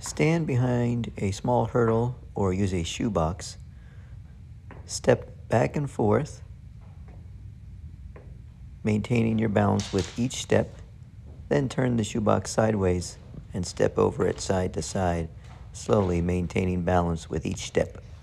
Stand behind a small hurdle or use a shoebox. Step back and forth, maintaining your balance with each step. Then turn the shoebox sideways and step over it side to side, slowly maintaining balance with each step.